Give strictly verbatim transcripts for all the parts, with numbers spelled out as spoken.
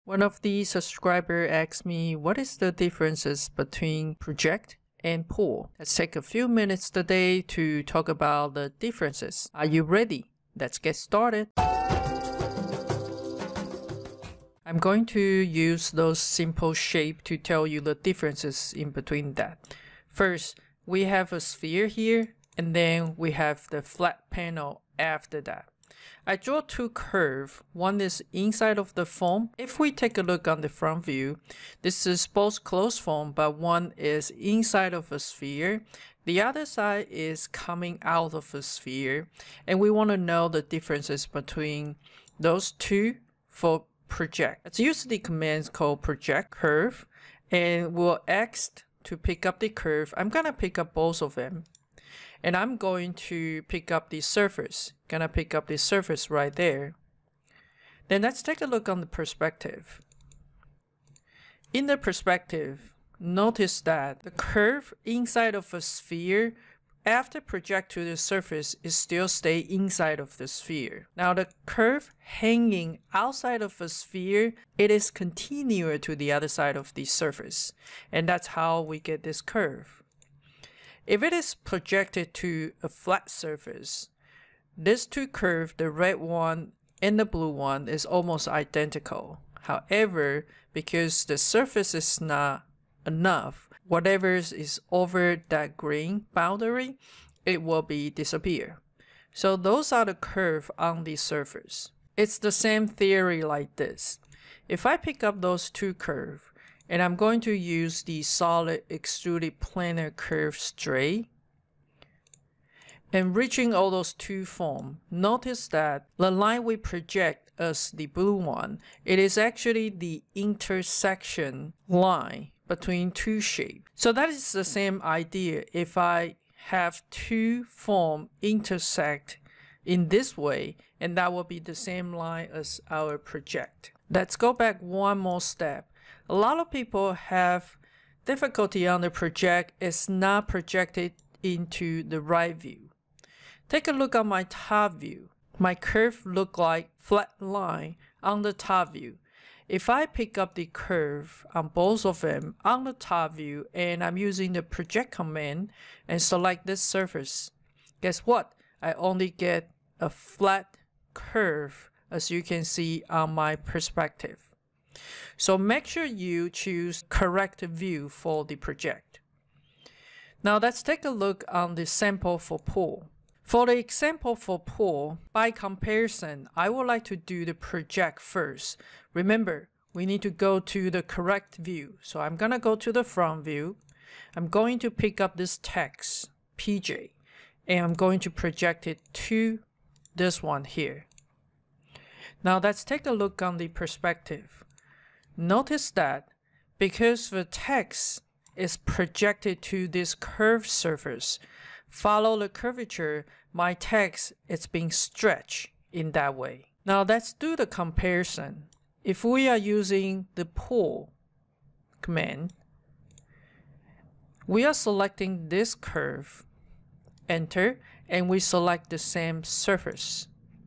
One of the subscribers asked me what is the differences between project and pull. Let's take a few minutes today to talk about the differences. Are you ready? Let's get started. I'm going to use those simple shapes to tell you the differences in between that. First, we have a sphere here, and then we have the flat panel after that. I draw two curves. One is inside of the form. If we take a look on the front view, this is both closed form, but one is inside of a sphere. The other side is coming out of a sphere, and we want to know the differences between those two for project. Let's use the command called project curve, and we'll ask to pick up the curve. I'm gonna pick up both of them, and I'm going to pick up the surface. Gonna pick up the surface right there. Then let's take a look on the perspective. In the perspective, notice that the curve inside of a sphere after project to the surface is still stay inside of the sphere. Now the curve hanging outside of a sphere, it is continuous to the other side of the surface, and that's how we get this curve. If it is projected to a flat surface, these two curves, the red one and the blue one, is almost identical. However, because the surface is not enough, whatever is over that green boundary, it will be disappear. So those are the curves on the surface. It's the same theory like this. If I pick up those two curves, and I'm going to use the solid extruded planar curve straight, and reaching all those two forms, notice that the line we project as the blue one, it is actually the intersection line between two shapes. So that is the same idea. If I have two forms intersect in this way, and that will be the same line as our project. Let's go back one more step. A lot of people have difficulty on the project. It's not projected into the right view. Take a look at my top view. My curve look like flat line on the top view. If I pick up the curve on both of them on the top view, and I'm using the project command and select this surface, guess what? I only get a flat curve, as you can see on my perspective. So make sure you choose correct view for the project. Now let's take a look on the sample for pull. For the example for pull, by comparison, I would like to do the project first. Remember, we need to go to the correct view. So I'm gonna go to the front view. I'm going to pick up this text, P J, and I'm going to project it to this one here. Now let's take a look on the perspective. Notice that because the text is projected to this curved surface, follow the curvature, my text is being stretched in that way. Now let's do the comparison. If we are using the pull command, we are selecting this curve, enter, and we select the same surface.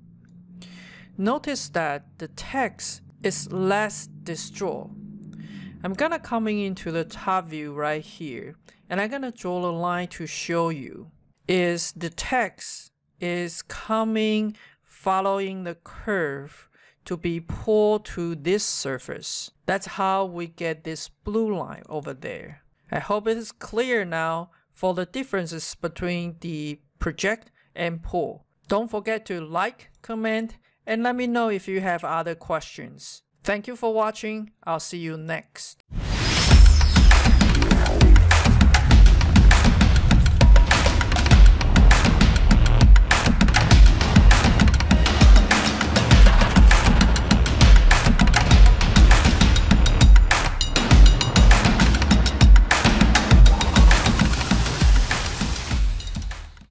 Notice that the text is less distorted. I'm gonna coming into the top view right here, and I'm gonna draw a line to show you is the text is coming following the curve to be pulled to this surface. That's how we get this blue line over there. I hope it is clear now for the differences between the project and pull. Don't forget to like, comment, and let me know if you have other questions. Thank you for watching. I'll see you next.